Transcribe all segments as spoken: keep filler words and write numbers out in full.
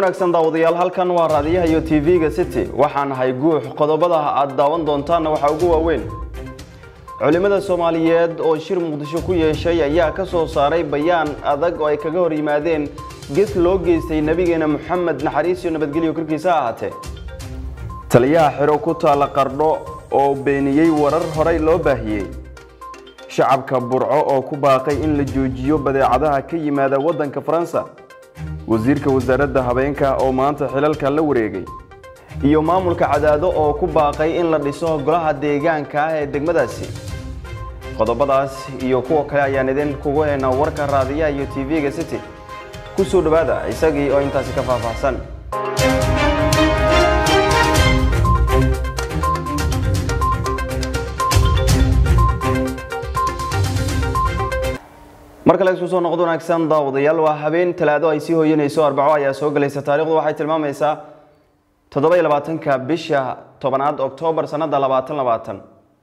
wanaagsan daawadayaal halkan waa raadiyaha iyo T V-ga City waxaan ahay guux qodobada aad daawan doontaan waxa ugu waaweyn culimada Soomaaliyeed oo shir Muqdisho ku yeeshay ayaa ka soo saaray bayaan adag oo ay kaga hor yimaadeen gis loo geystay nabigeena Muhammad naxariis iyo nabadgelyo korkiisa ahaatee taliyaha xiro ku taala Qardho oo beeniyay warar horay loo baahiyay shacabka Burco oo ku baaqay in la joojiyo badeecadaha ka yimaada wadanka Faransa wasiirka wasaaradda habeenka oo maanta xilalka la wareegay iyo maamulka cadaado oo ku baaqay in la dhiso golaha deegaanka ee degmadaasi qodobadaas iyo kuwa kale ayaan idin kugu heynaa warka raadiyaha iyo T V-ga City ku soo dhawaada isagii oo intaas ka faahfaahsan marka la isku soo noqdo wanaagsan daawadayaal waa habeen talaado ay si hooyanayso arbaco ayaa soo galaysa taariikhdu waxay tilmaamaysaa toddoba iyo labaatanka bisha tobnaad Oktoobar sanada labaatan labaatan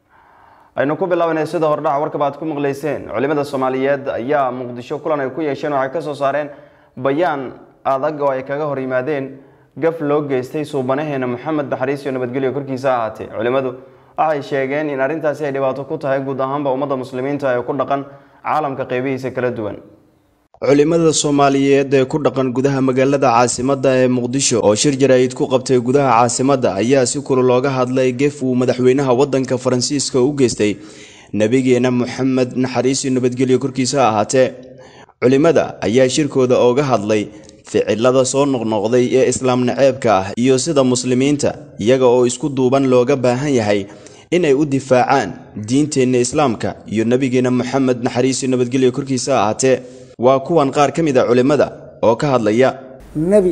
aynu ku bilaabanay sida hordhac warka baad ku maqleyseen culimada Soomaaliyeed ayaa Muqdisho kulan ay ku yeesheen waxay ka soo saareen bayaan adag oo ay kaga hor yimaadeen gaf loo geystay suubanaheena Muhammad naxariis iyo nabadgelyo korkiisa ahaatee culimadu waxay sheegeen in arintaasi ay dhibaato ku tahay guud ahaanba ummadda muslimiinta ee ku dhaqan caalamka qaybihiisa kala duwan culimada Soomaaliyeed ee ku dhaqan gudaha magaalada caasimadda ee Muqdisho oo shir jaraa'id ku qabtay gudaha caasimadda ayaa si kulul looga hadlay gaf uu madaxweynaha wadanka Faransiiska u geystay nabigeena Muhammad naxariis iyo nabadgelyo korkiisa ahaatee culimada ayaa shirkooda ooga hadlay ficilada soo noqnoqday ee islaam naceebka ah iyo sida muslimiinta iyaga oo isku duuban looga baahan yahay inay u difaacaan diinteena islaamka iyo nabigeena Muhammad naxariis iyo nabadgelyo korkiisa ahaatee waa kuwan qaar kamid ah culimada oo ka hadlaya nabi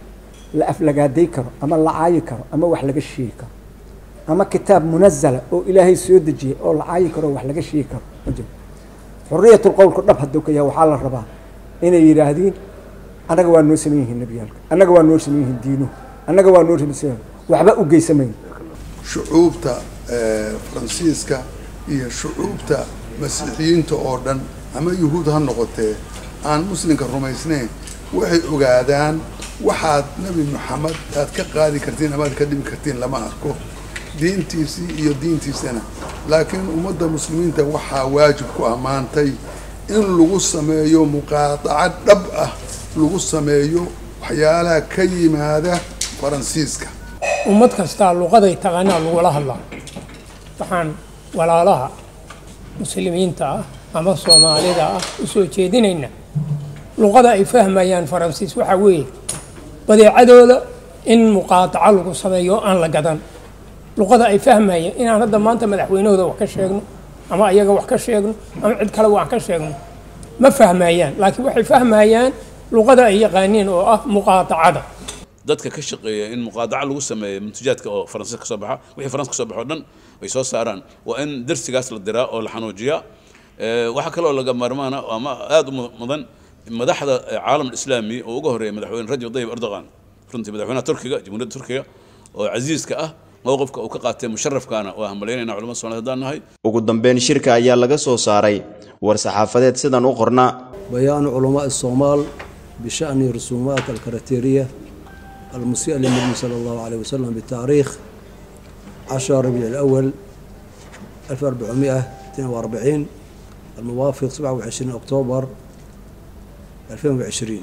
la aflagaaday karo ama la caayi karo ama wax laga sheegi karo ama kitaab munazzala oo ilaahay soo dejiyay oo la caayi karo wax laga sheegi karo xurriyatul qowlku dhab haduu ka yahay waxa la rabaa inay yiraahdeen anaga waa noo sameeyeen nabiyalka anaga waa noo sameeyeen diino anaga waa noo sameeyeen waxba u geysamay shucuubta Faransiiska iyo shucuubta masiixiyiinta oo dhan ama yuhuud ha noqotee aan muslimka rumaysnayn waxay ogaadaan waxaad nabi Muhammad aad ka qaadi kartiin ama aad ka dhimi kartiin lama arko diintiisii iyo diintiisana laakiin ummadda muslimiinta waxaa waajib ku amaantay in lagu sameeyo muqaataca dhab ah lagu sameeyo waxyaalaha ka yimaada Faransiiska ummad kasta luqaday taqaanaa lagu la hadlaa waxaan walaalaha muslimiinta ah ama Soomaalida ah u soo jeedinayna luqada ay fahmayaan Faransiis waxa weeye badeecadooda in muqaataca lagu sameeyo aan la gadan luqada ay fahmayaan inaan hadda maanta madaxweynahooda wax ka sheegno ama ayaga wax ka sheegno ama cid kale wax ka sheegno ma fahmayaan laakiin waxay fahmayaan luqada ay yaqaaniin oo ah muqaatacada dadka ka shaqeeya in muqaadaca lagu sameeyo muntajaadka oo Faransiiska ka soo baxa wixii Faransiiska ka soo baxo dhan way soo saaraan waa in darsigaas la diraa oo la xanuujiyaa ee waxa kale oo laga marmaana ama aad u mudan madaxda caalamka islaami oo ugu horeeyay madaxweyne Rajab Tayyip Erdogan runtii madaxweynaha Turkiga jamhuuriyadda Turkiga oo casiiska ah mowqifka uu ka qaatay musharrafkaana waa hambalyeynayna culimada Soomaaliyeed hadaan nahay ugu dambeyn shirka ayaa laga soo saaray war saxaafadeed sidan u qornaa bayaan culamaa Soomaal bishani rusumaat al-karateriya المسيء للنبي صلى الله عليه وسلم بتاريخ عشرة ربيع الأول ألف وأربعمائة واثنين وأربعين الموافق سبعة وعشرين أكتوبر ألفين وعشرين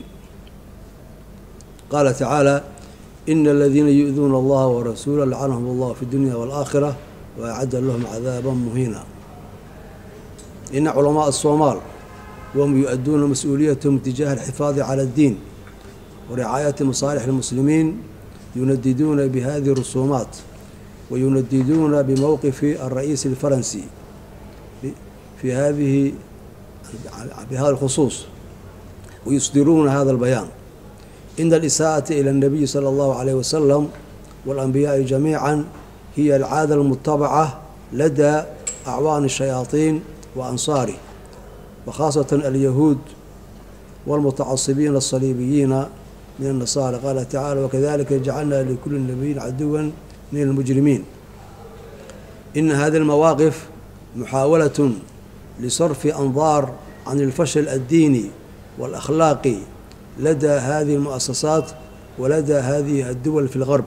قال تعالى إن الذين يؤذون الله ورسوله لعنهم الله في الدنيا والآخرة وأعد لهم عذابا مهينا إن علماء الصومال وهم يؤدون مسؤوليتهم تجاه الحفاظ على الدين ورعاية مصالح المسلمين ينددون بهذه الرسومات وينددون بموقف الرئيس الفرنسي في هذه بهذا الخصوص ويصدرون هذا البيان إن الإساءة إلى النبي صلى الله عليه وسلم والأنبياء جميعا هي العادة المتبعة لدى أعوان الشياطين وأنصاره وخاصة اليهود والمتعصبين الصليبيين من النصارى قال تعالى وكذلك جعلنا لكل نبي عدوا من المجرمين إن هذه المواقف محاولة لصرف أنظار عن الفشل الديني والأخلاقي لدى هذه المؤسسات ولدى هذه الدول في الغرب،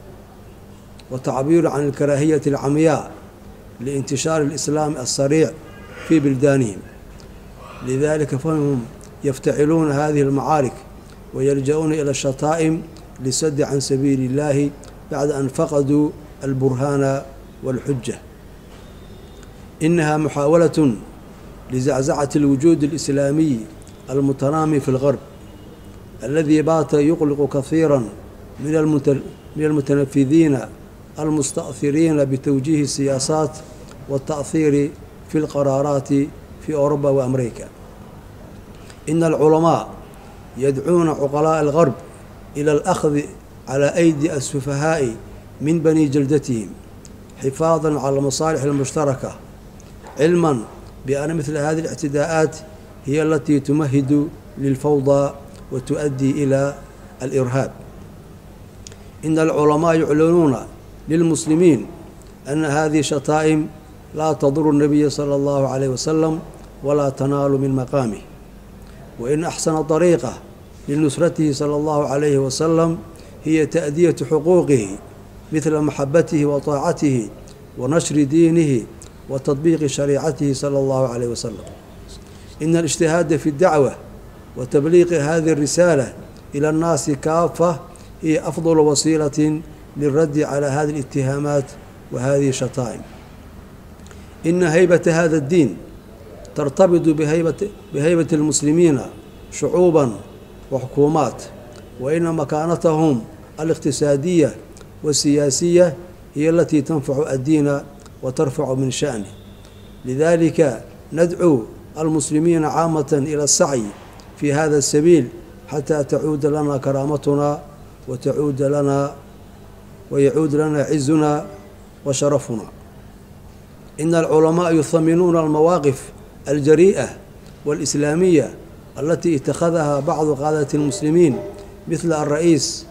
وتعبير عن الكراهية العمياء لانتشار الإسلام السريع في بلدانهم. لذلك فهم يفتعلون هذه المعارك ويلجؤون إلى الشتائم للسد عن سبيل الله بعد أن فقدوا البرهان والحجة. إنها محاولة لزعزعة الوجود الإسلامي المتنامي في الغرب الذي بات يقلق كثيرا من من المتنفذين المستأثرين بتوجيه السياسات والتأثير في القرارات في أوروبا وأمريكا. إن العلماء يدعون عقلاء الغرب إلى الأخذ على أيدي السفهاء من بني جلدتهم حفاظا على المصالح المشتركة، علما بأن مثل هذه الاعتداءات هي التي تمهد للفوضى وتؤدي إلى الإرهاب. إن العلماء يعلنون للمسلمين أن هذه شتائم لا تضر النبي صلى الله عليه وسلم ولا تنال من مقامه، وإن أحسن طريقة لنصرته صلى الله عليه وسلم هي تأدية حقوقه مثل محبته وطاعته ونشر دينه وتطبيق شريعته صلى الله عليه وسلم. إن الاجتهاد في الدعوة وتبليغ هذه الرسالة إلى الناس كافة هي أفضل وسيلة للرد على هذه الاتهامات وهذه الشتائم. إن هيبة هذا الدين ترتبط بهيبة, بهيبة المسلمين شعوبا وحكومات، وإن مكانتهم الاقتصادية والسياسية هي التي تنفع الدين وترفع من شأنه. لذلك ندعو المسلمين عامة إلى السعي في هذا السبيل حتى تعود لنا كرامتنا وتعود لنا ويعود لنا عزنا وشرفنا. إن العلماء يثمنون المواقف الجريئة والإسلامية التي اتخذها بعض قادة المسلمين مثل الرئيس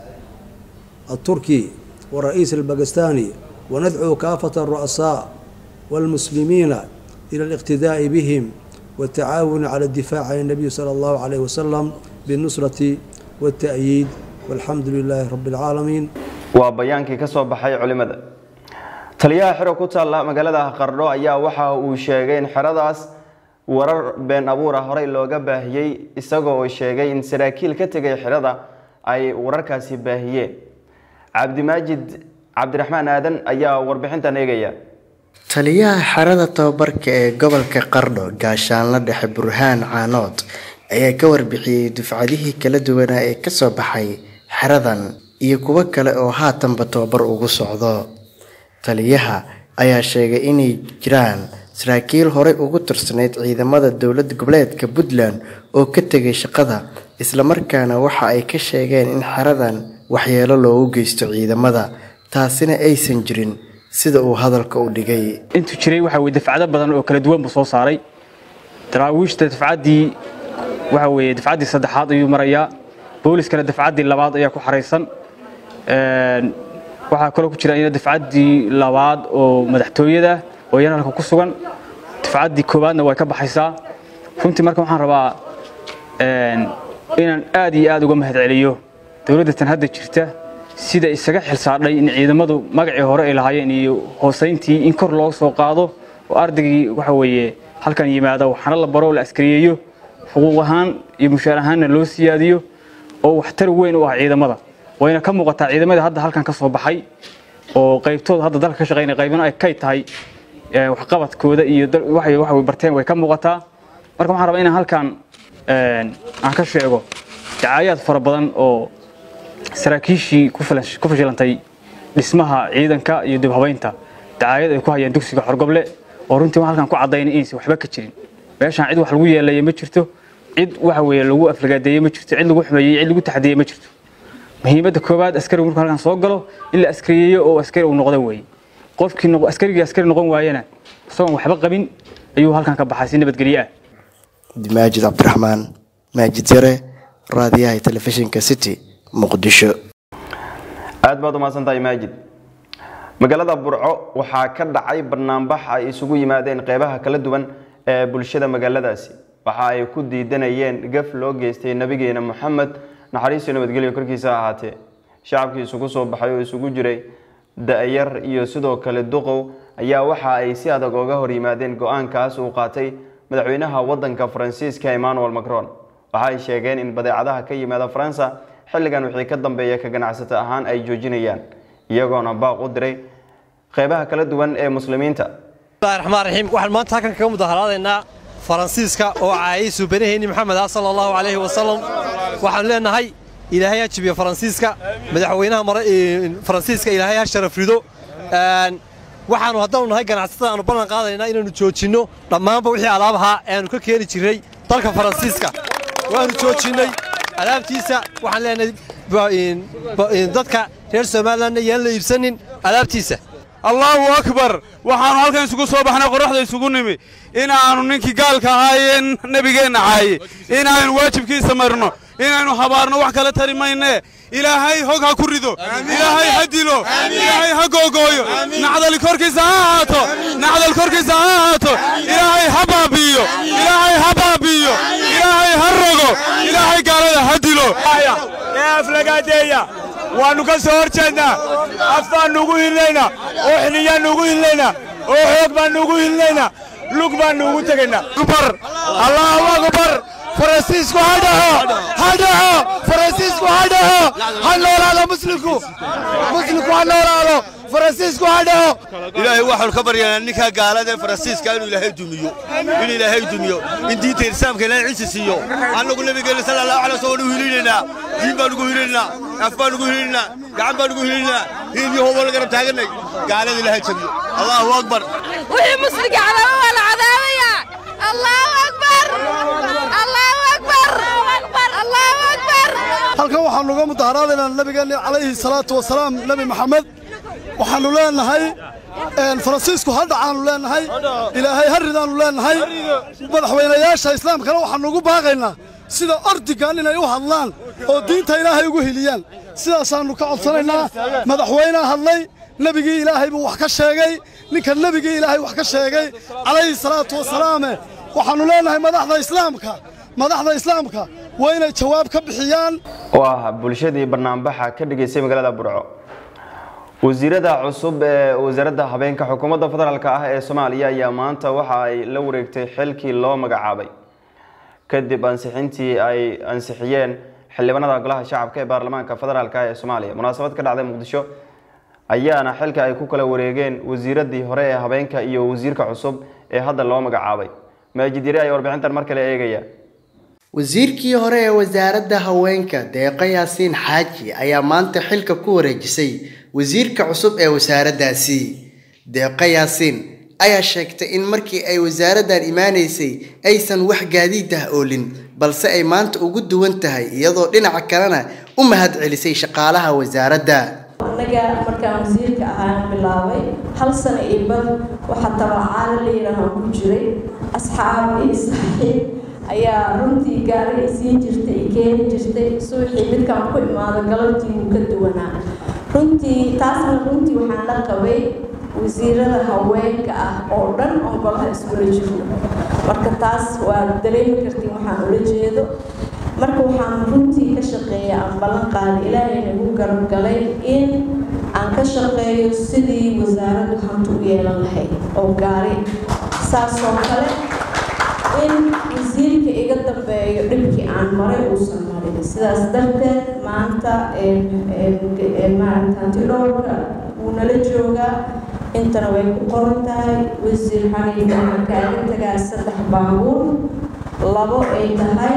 التركي والرئيس الباكستاني، وندعو كافة الرؤساء والمسلمين إلى الاقتداء بهم والتعاون على الدفاع عن النبي صلى الله عليه وسلم بالنصرة والتأييد، والحمد لله رب العالمين. وبيانكي كسو بحي علماء taliyaha xiro ku taala magaalada Qardho ayaa waxa uu sheegay in xiradaas warar been abuur ah hore looga baahiyay isagoo sheegay in saraakiil ka tagay xirada ay wararkaasi baahiyeen. Cabdi Maajid Cabdiraxmaan Aadan ayaa warbixintan eegaya. taliyaha xirada tababarka ee gobolka Qardho gaashaanle dhexe Burhaan Caanood ayaa ka warbixiyay dufcadihii kala duwan ee ka soo baxay xiradan iyo kuwa kale oo haatanba tababar ugu socdo. taliyaha ayaa sheegay inay jiraan saraakiil hore ugu tirsaneyd ciidamada dawladda goboleedka Puntland oo ka tagay shaqada, isla markaana waxa ay ka sheegeen in xiradan waxyeelo loogu geysto ciidamada, taasina aysan jirin sida uu hadalka u dhigay. intu jiray waxa way dafcado badan oo kala duwan soo saaray. daraawiishta dafcadii waxa way dafcadii saddexaad ayuu marayaa, booliskana dafcadii labaad ayaa ku xareysan. een waxa kale ku jira in dafcadii labaad oo madaxtooyada oo yanalka ku sugan, dafcadii koobaadna way ka baxaysaa. runtii marka waxaan rabaa een inaan aad iyo aad uga mahadceliyo dawladda tan hadda jirta sida isaga xilsaaday in ciidamadu magacii hore ay lahaayeen iyo hoosayntii in kor loo soo qaado oo ardagii waxa weeye halkan yimaado waxana la baro la askariyeeyo, xuquuq ahaan iyo mushaar ahaanna loo siyaadiyo oo waxtar weyn u ah ciidamada. wayna ka muuqataa ciidamada hadda halkan ka soo baxay oo qaybtooda hadda dalka ka shaqeynay qaybna ay kay tahay wax qabadkooda iyo waxay wax way barteen way ka muuqataa. marka waxaan rabaa inaan halkan een aan ka sheego dacayad fara badan oo saraakiishii ku filash ku fashilantay dhismaha ciidanka iyo dib habeynta dacayad ay ku hayeen dugsiga Xorgoble oo runtii halkan ku cadeynay inaysan waxba ka jirin. meeshan cid wax lagu yeelay ma jirto, cid waxa weeye lagu aflagaadeeyay ma jirto, cid lagu xumeeyay, cid lagu taxadiyay ma jirto. muhiimadda koobaad askari markuu halkan soo galo in la askariyeeyo oo askari uu noqdo way. qofkii noqo askariga askari noqon waayana soo waxba qabin ayuu halkan ka baxay si nabadgeliyo ah. Maajid Cabdiraxmaan Maajid Yare raadiyaha telefishinka City Muqdisho. aad baad u maasantahay Maajid. magaalada Burco waxaa ka dhacay barnaamij ay isugu yimaadeen qaybaha kala duwan ee bulshada magaaladaasi, waxa ay ku diidanayeen gaf loo geystay nabigeena Muhammad naxariis iyo nabadgelyo korkiisa ahaatee shacabkii isugu soo baxay oo isugu jiray da'yar iyo sidoo kale duqow ayaa waxa ay si adag uga hor yimaadeen go'aankaas uu qaatay madaxweynaha waddanka Faransiiska Emmanuel Macron waxa ay sheegeen in badeecadaha ka yimaada Faransa xilligan wixii ka dambeeya ka ganacsato ahaan ay joojinayaan iyagoona baaq u diray qaybaha kala duwan ee muslimiinta. Bismillahir Rahmaanir Rahiim waxaan maanta halkan ka mudaharaadaynaa Faransiiska oo caayis banaheeni Maxamed sallallahu alayhi wa sallam waxaan leenahay ilaahay ha jibiyo Faransiiska madaxweynaha Faransiiska ilaahay ha sharaf rido een waxaanu haddana nahay ganacsatada aanu ballan qaadaynaa inaanu joojino dhammaanba wixii alaabaha aanu ka keeni jiray dalka Faransiiska waanu joojinay alaabtiisa waxaan leenahay dadka reer Soomaaliland yaan la iibsanin alaabtiisa. Allahu akbar waxaan halkan isugu soo baxnay qorraxda isugu nimi inaanu ninkii gaalka ahaayeen nabigeena caayay inaanu waajibkiisa marno inaanu habaarno wax kala tari maynee ilaahay hog ha ku rido ilaahay ha dilo ilaahay ha googooyo nacdal korkiisa ha ahaato nacdal korkiisa ha ahaato ilaahay ha baabiyo ilaahay ha baabiyo ilaahay ha rogo ilaahay gaalada ha dilo ee aflagaadeeya waanu ka soo horjeednaa af baan ugu hilaynaa oo xiliyaan ugu hilaynaa oo xoog baan ugu hilaynaa lug baan ugu tagaynaa akbar allahu akbar Faransiisku ha dhaho ha dhaho Faransiisku ha dhaho ha noolaado muslimku muslimku ha noolaado Faransiisku ha dhaho ilaahay waxaan ka baryaynaa ninka gaalada Faransiiska inuu ilaahay dumiyo in ilaahay dumiyo in diinta islaamka ilaahay ciise siiyo anagu nabigeena sallallahu alayhi wasallam uu hilinayna diin baan ugu hilinayna af baan ugu hilinayna gacan baan ugu hilinayna in yahow wala garab taaganay gaalada ilaahay jabiyo Allahu akbar wixii musliga calaamada wala cadaabaya Allahu akbar Allahu akbar Allahu akbar halkan waxaan uga mudaharaadaynaa nabigeena calayhi salaatu wasalaam nabi maxamed waxaanu leenahay een Faransiisku ha dhacaanu leenahay ilaahay ha ridaanu leenahay madaxweynayaasha islaamkana waxaan ugu baaqaynaa sida ordigan inay u hadlaan oo diinta ilaahay ugu hiliyaan sidaasaanu ka codsanaynaa madaxweynaha hadlay nabigii ilaahay buu wax ka sheegay ninka nabigii ilaahay wax ka sheegay calayhi salaatu wasalaam waxaanu leenahay madaxda islaamka madaxda islaamka waa inay jawaab ka bixiyaan waa bulshadii barnaamijka ka dhigaysay magaalada Burco wasiirada cusub ee wasaaradda habeenka xukuumadda federaalka ah ee Soomaaliya ayaa maanta waxa ay la wareegtay xilkii loo magacaabay kadib ansixintii ay ansixiyeen xildhibaanada golaha shacabka ee baarlamaanka federaalka ee Soomaaliya munaasabad ka dhacday Muqdisho ayaana xilka ay ku kala wareegeen wasiiradii hore ee habeenka iyo wasiirka cusub ee hadda loo magacaabay Maajid Yari ay warbixintan mar kale eegaya wasiirkii hore ee wasaaradda haweenka Deeqa Yaasiin Xaaji ayaa maanta xilka ku wareejisay wasiirka cusub ee wasaaraddaasi Deeqa Yaasiin ayaa sheegtay in markii ay wasaaraddan iimaaneysay aysan wax gaadiid ah oolin balse ay maanta ugu duwan tahay iyadoo dhinaca kalena u mahad celisay shaqaalaha wasaaradda anaga markaan wasiirka ahaan bilaabay hal sano iyo bad waxa tabacaana la yiraahdo ku jiray asxaab iyo saaxiib ayaa runtii gaari siin jirtay keen jirtay suuxii midkaan ku imaado galabtii uu ka duwanaa runtii taasna runtii waxaan la qabay wasiirada haweenka ah oo dhan oo golaha isula jirno marka taas waa dareemi kartiin waxaan ula jeedo marka waxaan runtii ka shaqeeyaa aan ballan qaaday ilaahay nagu garab galay in aan ka shaqeeyo sidii wasaaraddu hanti u yeelan lahayd oo gaari saas oo kale in wasiirka iga dambeeyo dhibkii aan maray uusan marin sidaas darteed maanta maaragta antidhowrka wuu nala joogaa intana way ku qoran tahay wasiir xaniif waxaan kaaga tagaa saddex baabuur labo ay tahay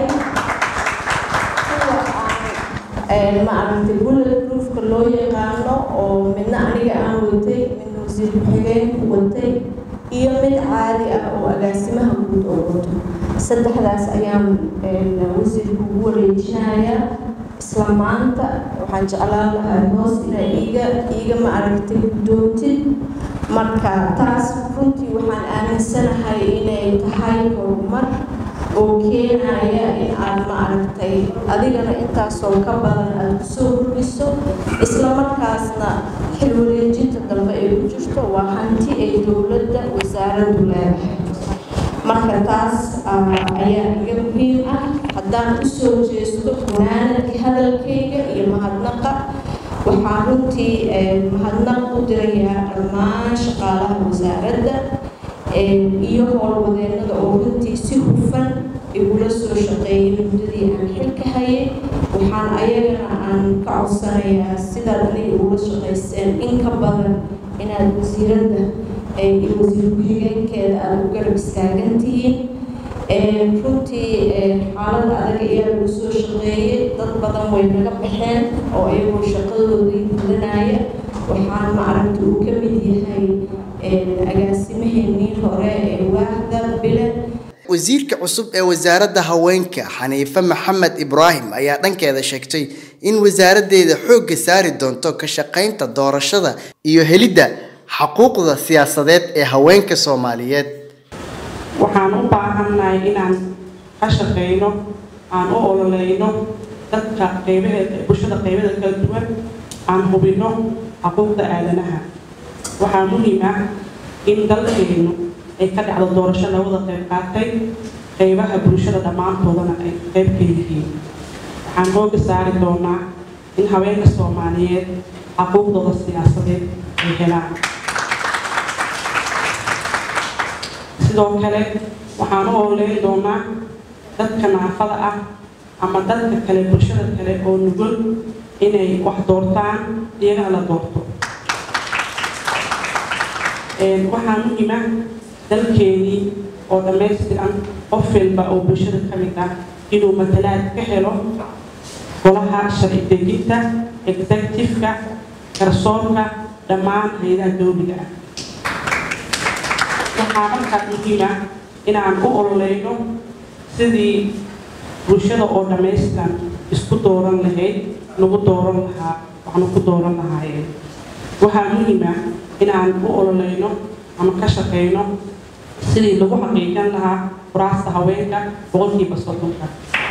maaragta bullet proofka loo yaqaano oo midna aniga aan watay midna wasiir ku-xigeenku watay iyo mid caadi ah oo agaasimaha guud oo wato saddexdaas ayaan wasiirku ugu wareejinayaa isla maanta waxaan jeclaan lahaa hoos inay iiga iiga maaragtay guddoontid marka taas runtii waxaan aaminsanahay inay tahay horumar oo keenaya in aad maaragtay adigana intaasoo ka badan aad kusoo kordhiso isla markaasna xil wareejinta dambe ay ku jirto waa hanti ay dowladda wasaaraddu leedahay marka taas ayaa iga muhiim ah haddaan u soo jeesto gunaanadka hadalkayga iyo mahadnaqa waxaan runtii mahadnaq u dirayaa dhammaan shaqaalaha wasaaradda iyo howlwadeennada oo runtii si hufan igula soo shaqeeyay muddadii aan xilka hayay waxaan ayagana aan ka codsanayaa sidaad aniga igula shaqayseen in ka badan inaad wasiiradda iyo wasiir ku-xigeenkeeda aada u garab istaagan tihiin runtii xaalada adag ayaa lagu soo shaqeeyay dad badan way naga baxeen oo ayagoo shaqadoodii gudanaya waxaan maaragta uu ka mid yahay agaasimaheenii hore ee waaxda bile wasiirka cusub ee wasaaradda haweenka Xaniife Maxamed Ibraahim ayaa dhankeeda sheegtay in wasaaraddeeda xoogga saari doonto ka shaqaynta doorashada iyo helidda xuquuqda siyaasadeed ee haweenka Soomaaliyeed. waxaan u baahanahay inaan ka shaqeyno aan u ololeyno dadka qaybaheeda bulshada qaybaheeda kala duwan aan hubino xuquuqda aadanaha waxaa muhiim ah in dalkeenu ay ka dhacdo doorasho labada qayb qaatay qaybaha bulshada dhammaantoodana ay qayb ka yihiin waxaan hooga saari doonaa in haweenka Soomaaliyeed xuquuqdooda siyaasadeed ay helaan sidoo kale waxaan u ololeyn doonaa dadka naafada ah ama dadka kale bulshada kale oo nugul inay wax doortaan iyagana la doorto waxaa muhiim ah dalkeenii oo dhammaystiran qof walba oo bulshada ka mid ah inuu matalaad ka helo golaha sharci dejinta executive-ka garsoorka dhammaan hay'adaha dowliga ah waxaa markaa muhiim ah inaan u ololeyno sidii bulshada oo dhammaystiran isku dooran lahayd lagu dooran lahaa waxna ku dooran lahaayeen waxaa muhiim ah inaan u ololeyno ama ka shaqeyno sidii lagu xaqiijin lahaa kuraasta haweenka boqolkiiba soddonka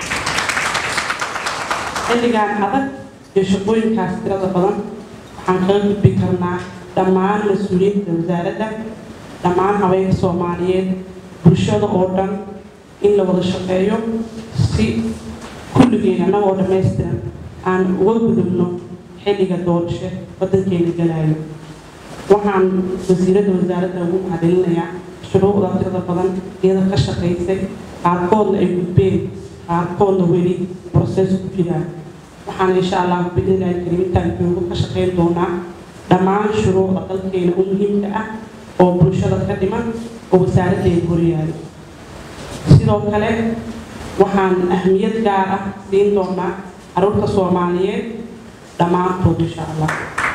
xilligan adag iyo shaqooyinkaas tirada badan waxaan kaga gudbi karnaa dhammaan mas-uuliyiinta wasaaradda dhammaan haweenka Soomaaliyeed bulshada oo dhan in la wada shaqeeyo si kulligeena annagoo dhammaystiran aan uga gudubno xilliga doorasho waddankeena galaayo waxaan wasiiradda wasaaradda ugu mahadcelinayaa shuruucda tirada badan iyada ka shaqaysay qaarkoodna ay gudbeen qaarkoodna weli process ku jiraan waxaan insha allah bidilaahi karimintaan joogo ka shaqeyn doonaa dhammaan shuruucda dalkeena u muhiimka ah oo bulshada ka dhiman oo wasaaraddeeda horyaalo sidoo kale waxaan ahmiyad gaar ah siin doonaa carruurta Soomaaliyeed dhammaantood insha allah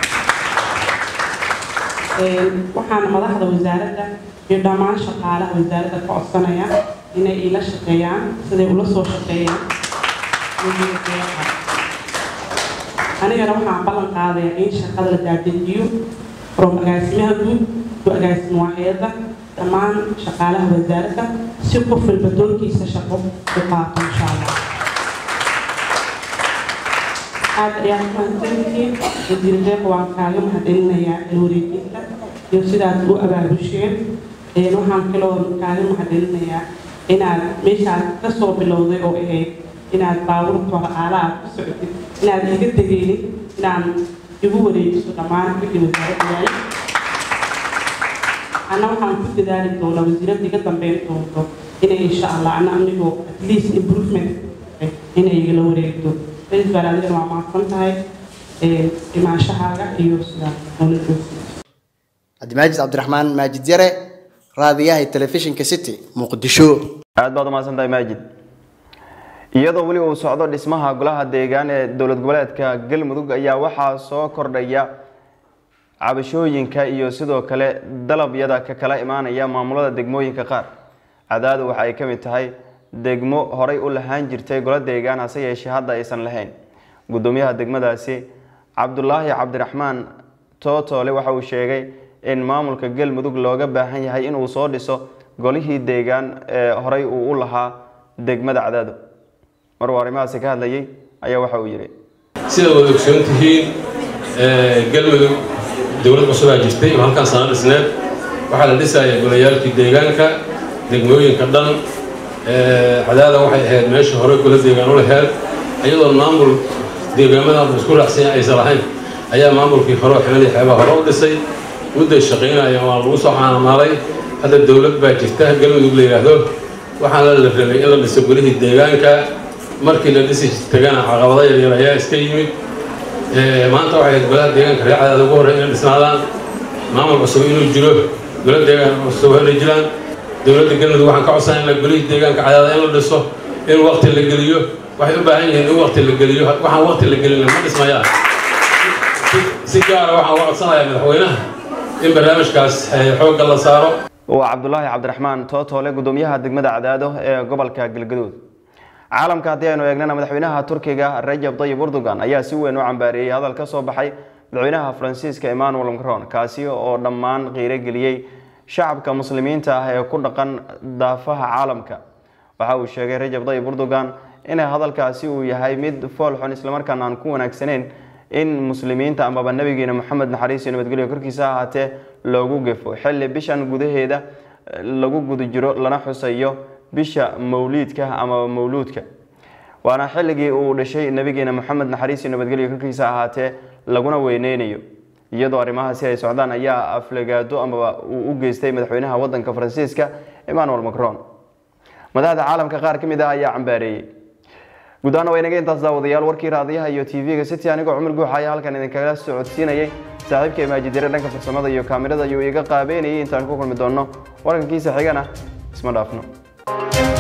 waxaan madaxda wasaaradda iyo dhammaan shaqaalaha wasaaradda ka codsanaya inay ila shaqeeyaan siday ula soo shaqeeyaan anigana waxaan ballan qaadayaa in shaqada la daadejiyo from agaasimaha guud to agaasimo waaxyada dhammaan shaqaalaha wasaaradda si qof walba doorkiisa shaqo u qaato insha allah aad ayaan ku mahadsantihiin wasiir deeq waan kaaga mahadcelinayaa alwareejinta iyo sidaad u abaabusheen waxaan kaloo kaaga mahadcelinayaa inaad meeshaad ka soo bilowday oo ahayd inaad baabuurka walaala aad ku socotid inaad iga tegeynin inaan igu wareejiso dhammaan wixii wasaaradda yaay أنا waxaan ku dadaali doonaa wasiiradda iga dambeyn doonto inay insha Allah ana anigoo at least improvement inay igala wareegto bes baraadina waa mahadsan tahay imaanshahaaga iyo sidaa nolosha Cabdimaajid Cabdiraxmaan Maajid Yare raadiyaha telefishinka City Muqdisho aad baad u mahadsantahay Maajid iyadoo wali uu socdo dhismaha golaha deegaan ee dowlad goboleedka Galmudug ayaa waxaa soo kordhaya cabashooyinka iyo sidoo kale dalabyada ka kala imaanaya maamulada degmooyinka qaar cadaadu waxa ay kamid tahay degmo horay u lahaan jirtay golaha deegaan hase yeeshee hadda aysan lahayn gudoomiyaha degmadaasi Cabdullaahi Cabdiraxmaan Tootole waxa uu sheegay in maamulka Galmudug looga baahan yahay in uu soo dhiso golihii deegaan ee horay uu u lahaa degmada cadaadu mar warimahaasi ka hadlayay ayaa waxa uu yiri sida wada ogsoontihiin Galmudug dowlad cusub ay jirtay oo halkaan sano dhisneed waxa la dhisay golayaalkii deegaanka degmooyinka dhan cadaada waxay ahayd meesha hore kula deegaan u laheed iyadoo maamul deegaamada isku raacsan aysan lahayn ayaa maamulkii hore xilali xeebaha hore u dhisay mudday shaqaynaya waa lagu soo caanamaalay hadda dowlad baa jirta galmudug la yidhaahdo waxaana la rabay in la dhiso golihii deegaanka markii la dhisi tagana caqabado yaryar ayaa iska yimid maanta waxay ahayd golaha deegaanka reer cadaada ugu horey inay dhisnaadaan maamul cusub inuu jiro gola deegaan cusub inay jiraan dowladda galmudug waxaan ka codsanay in la golihii deegaanka cadaada in la dhiso in waqti la geliyo waxay u baahan yihiin in waqti la geliyo waxaan waqti la gelin ma dhismayaan si gaara waxaan uga codsanayaa madaxweynaha in barnaamijkaas xoogga la saaro waa cabdulaahi cabdiraxmaan tootole gudoomiyaha degmada cadaado ee gobolka galgaduud caalamka haddii aynu eegnana madaxweynaha turkiga Recep Tayyip Erdogan ayaa si weyn u cambaariyay hadal ka soo baxay madaxweynaha Faransiiska Emmanuel Macron kaasi oo dhammaan qiire geliyay shacabka muslimiinta ah ee ku dhaqan daafaha caalamka waxa uu sheegay Recep Tayyip Erdogan in hadalkaasi uu yahay mid fool xun isla markaana aan ku wanaagsaneyn in muslimiinta ama nabigeena Maxamed naxariis iyo nabadgelyo korkiisa ahaatee loogu gefo xilli bishan gudaheeda lagu guda jiro lana xusayo bisha mawliidka ama mawluudka waana xilligii uu dhashay nabigeena Maxamed naxariis iyo nabadgelyo korkiisa ahaatee laguna weyneynayo iyadoo arrimahaasi ay socdaan ayaa aflagaado ama uu u geystay madaxweynaha wadanka Faransiiska Emmanuel Macron madaxda caalamka qaar kamid ah ayaa cambaareeyay gudaana waynaga intaas daawadayaal warkii raadiyaha iyo T V-ga City anigoo Cumar Guuxay halkan idin kaga socodsiinayay saaxiibkay Maajidire dhanka farsamada iyo kaamirada ayuu iga qaabeynayay intaan ku kulmi doono warkankiisa xigana isma dhaafno